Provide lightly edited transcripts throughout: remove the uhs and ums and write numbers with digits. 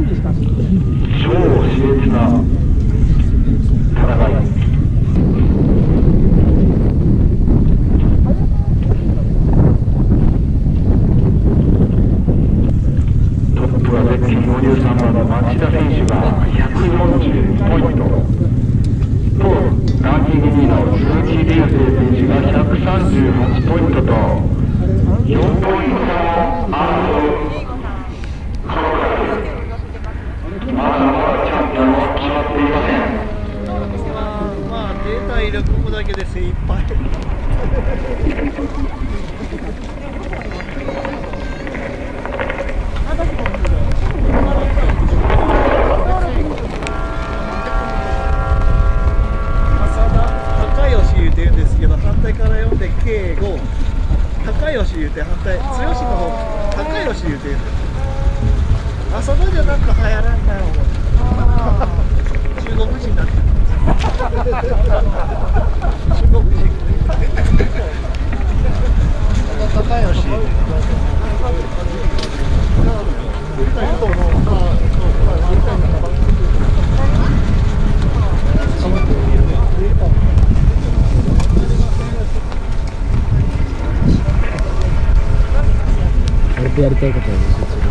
超熾烈な戦い。トップはゼッケン53番の町田選手が140ポイントと、ランキング2位の鈴木隆生選手が138ポイントと、4ポイント差を争う。まだまだチャンピオンは決まっていません。 まあ出た威力だけで精一杯。高吉言うてるんですけど、反対から読んで K5。高吉言うて反対、剛の方高吉言うてるんです。あそこじゃなんか流行らんだよ。中国人だって。中国人。高吉。 やりたいことを教えてくれる。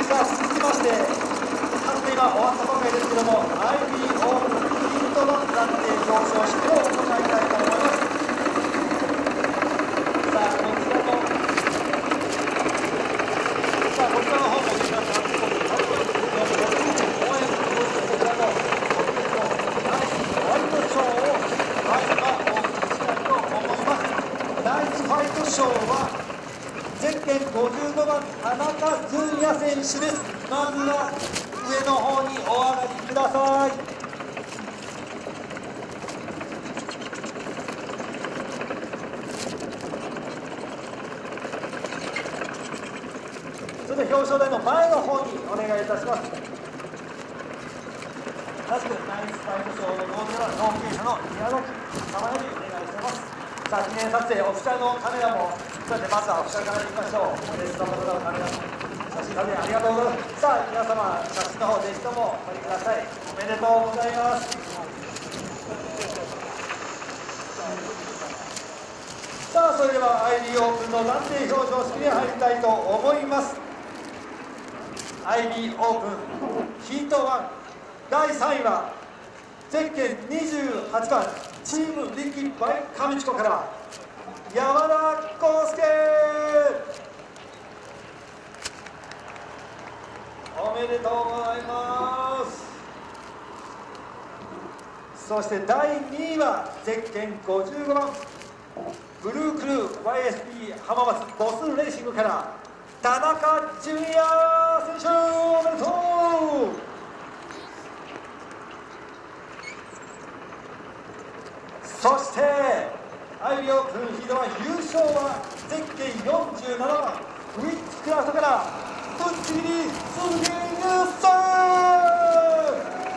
さあ続きまして判定が終わったばかりですけども IB オープンヒットバン暫定表彰式を行いたいと思います。さあこちらの方も皆さん応援こちらのワイドショーをお送りしたいと思います。ナイスファイトショーはゼッケン55番田中純也選手です。まずは上の方にお上がりください。それで表彰台の前の方にお願いいたします。同じくナイスファイトショーの号では同級者の宮崎様よりお願いします。さあ記念撮影オフィシャルのカメラもそれでまずはオフィシャルからいきましょう。レストの方のカメラ写真撮影ありがとうございます。さあ皆様写真の方ぜひともお撮りください。おめでとうございます。さあそれでは IB オープンの暫定表彰式に入りたいと思います。 IB オープンヒート1第3位はゼッケン28番チームリキバイ上地区から山田康介、おめでとうございます。そして第2位はゼッケン55番ブルークルー YSP 浜松ボスレーシングから田中純也選手、おめでとう。そしてIBオープンヒート1優勝はゼッケン47番ウィッチクラフトからぶっちぎり鈴木優さん。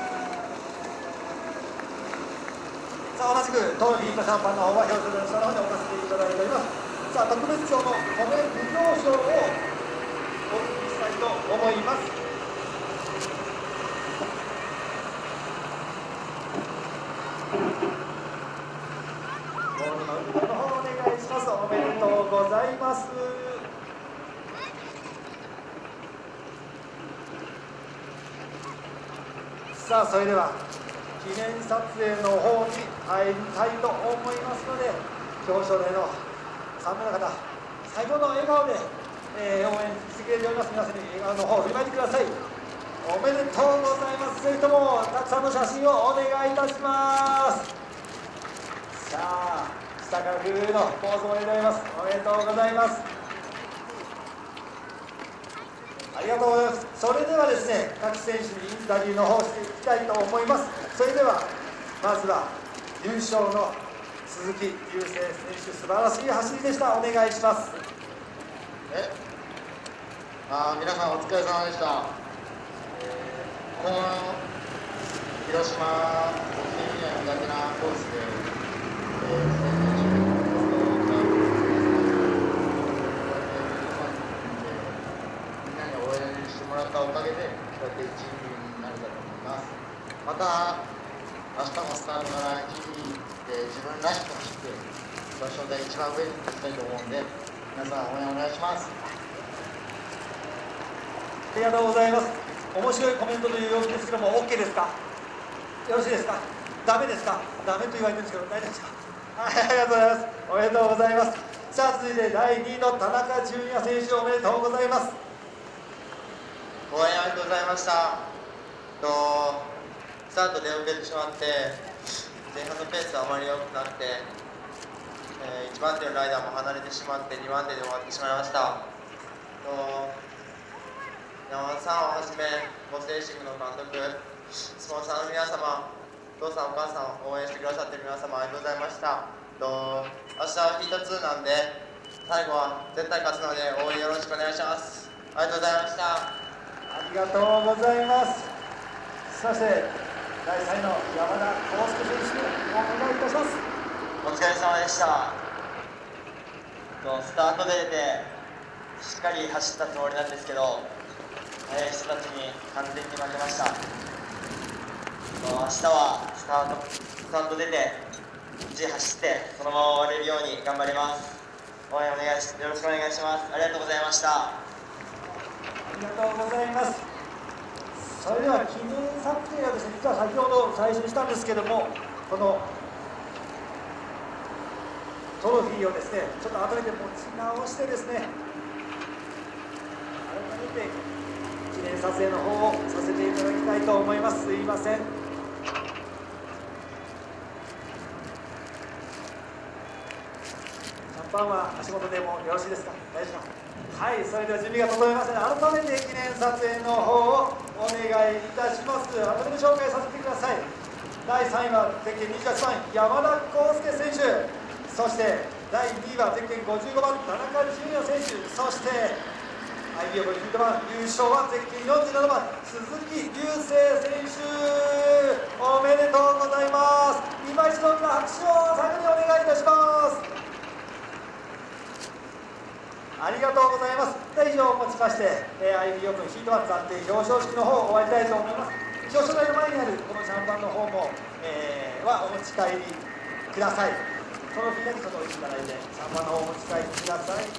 さあ同じくトロフィーとシャンパンの方は表彰台の下の方に置かせていただいております。さあ特別賞の米無料賞をお送りしたいと思います。お願いします。おめでとうございます。さあそれでは記念撮影の方に入りたいと思いますので表彰台の3名の方最後の笑顔で、応援してくれております。皆さんに笑顔の方を振りまいてください。おめでとうございます。ぜひともたくさんの写真をお願いいたします。さあ下からグーのポーズもいただきます。おめでとうございます。ありがとうございます。それではですね各選手にインタビューの方をしていきたいと思います。それではまずは優勝の鈴木雄星選手素晴らしい走りでした。お願いします。 皆さんお疲れ様でした。この広島国際苦手なコースでもらったおかげでこうやって1位になれたと思います。また明日もスタートから日々自分らしく走って表彰台一番上に行きたいと思うんで皆さん応援お願いします。 ありがとうございます。面白いコメントという要求ですけども OK ですか？よろしいですか？ダメですか？ダメと言われてるんですけど大丈夫ですか？はい、ありがとうございます。おめでとうございます。さあ続いて第2位の田中純也選手おめでとうございます。 応援ありがとうございました。スタートで遅れてしまって前半のペースはあまり良くなくて、1番手のライダーも離れてしまって2番手で終わってしまいました。山田さんをはじめボスレーシングの監督、スポンサーの皆様、お父さんお母さんを応援してくださっている皆様ありがとうございました。明日はヒート2なんで最後は絶対勝つので応援よろしくお願いします。ありがとうございました。 ありがとうございます。そして第3位の山田康介選手お願いいたします。 お疲れ様でした。スタートで出てしっかり走ったつもりなんですけど速い人たちに完全に負けました。明日はスタート出て1位走ってそのまま終われるように頑張ります。応援よろしくお願いします。ありがとうございました。 ありがとうございます。それでは記念撮影はですね、実は先ほど最初にしたんですけども、このトロフィーをですね、ちょっと改めて持ち直してですね、改めて記念撮影の方をさせていただきたいと思います。すいません。シャンパンは足元でもよろしいですか？大丈夫ですか？はい、それでは準備が整いましたので、改めて記念撮影の方をお願いいたします。改めて紹介させてください。第3位はゼッケン28番山田康介選手、そして第2位はゼッケン55番田中純也選手、そして IBO ヒート番優勝はゼッケン47番鈴木隆星選手、おめでとうございます。今一度拍手を最後にお願いいたします。ありがとうございます。以上をもちまして、IB オープンヒート1暫定表彰式の方を終わりたいと思います。表彰台の前にあるこのシャンパンの方も、はお持ち帰りください。その日だけちょっと置いていただいて、シャンパンの方をお持ち帰りください。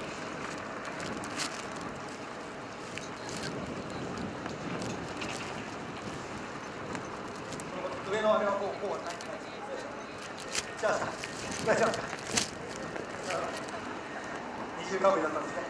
上のあれはこうはない。じゃあ、大丈夫ですか。二重かぶりだったんですね。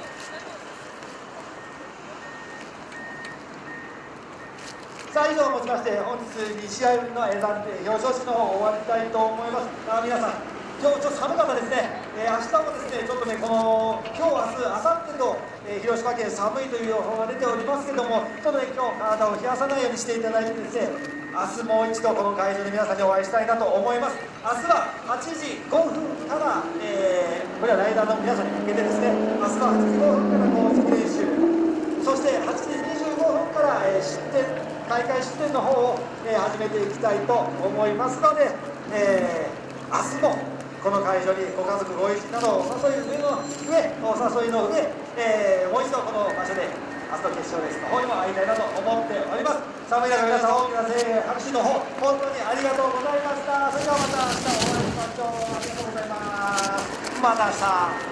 さあ、以上をもちまして本日2試合分の暫定表彰式の方を終わりたいと思います。皆さん、今日ちょっと寒かったですね。明日もですね、ちょっとね、この今日、明日、明後日と、広島県寒いという予報が出ておりますけども、ちょっとね、今日体を冷やさないようにしていただいてですね、明日もう一度この会場で皆さんにお会いしたいなと思います。明日は8時5分から、これはライダーの皆さんに向けてですね、明日は8時5分から公式練習、そして8時25分から、大会出店の方を、始めていきたいと思いますので、明日もこの会場にご家族ご友人などお誘いの上、もう一度この場所で明日の決勝レースの方にも会いたいなと思っております。寒い中皆さん大きな声援拍手の方本当にありがとうございました。それではまた明日お会いしましょう。ありがとうございます。また明日。